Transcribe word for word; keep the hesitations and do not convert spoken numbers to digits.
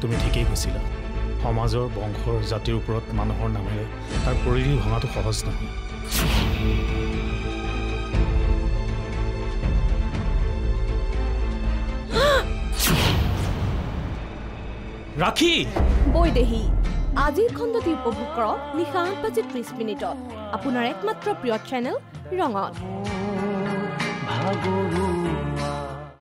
তুমি ঠিকেই কৈছিলা সমাজৰ বংশৰ জাতিৰ ওপৰত মানুহৰ নামেৰে তাৰ পৰিধি ভঙাটো সহজ নহয় ৰাখি বৈদেহী আজিৰ খণ্ডটি উপভোগ কৰক নিশা আঠ বাজি ত্ৰিশ মিনিটত আপোনাৰ একমাত্ৰ প্ৰিয় চেনেল ৰঙত।